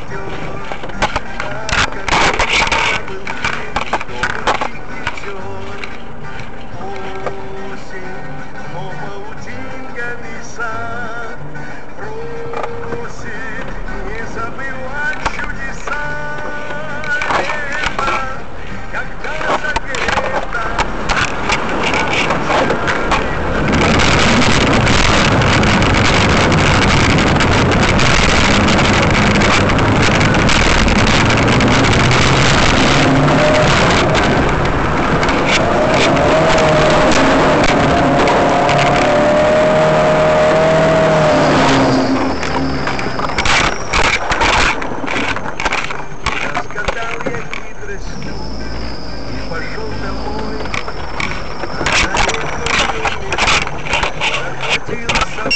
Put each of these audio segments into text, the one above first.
Пошел домой, захватил с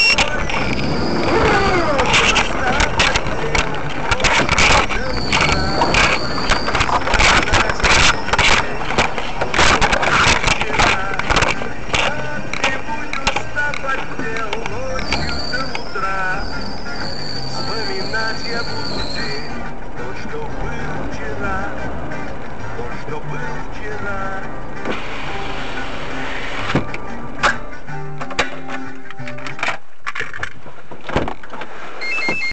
вспоминать я буду день, то, что был вчера. То, что был вчера.